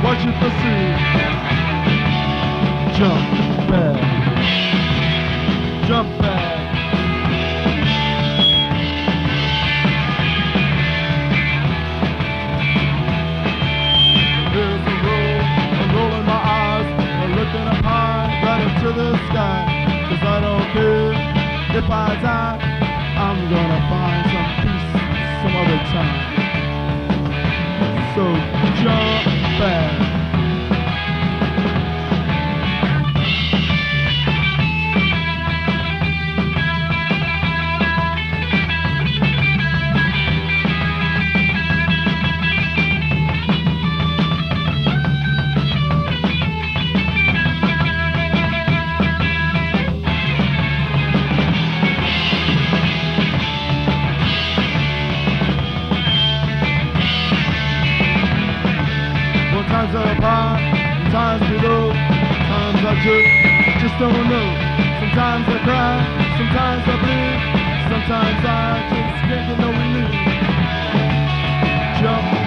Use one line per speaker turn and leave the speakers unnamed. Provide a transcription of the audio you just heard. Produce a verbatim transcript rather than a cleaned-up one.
what you perceive. Jump back, jump back. Here's the roll, I'm rolling my eyes, I'm looking up high, right up to the sky. Cause I don't care if I die, I'm gonna find some peace some other time. So jump back. Times up high, times below, times I just, just don't know. Sometimes I cry, sometimes I bleed, sometimes I just can't get no relief. Jump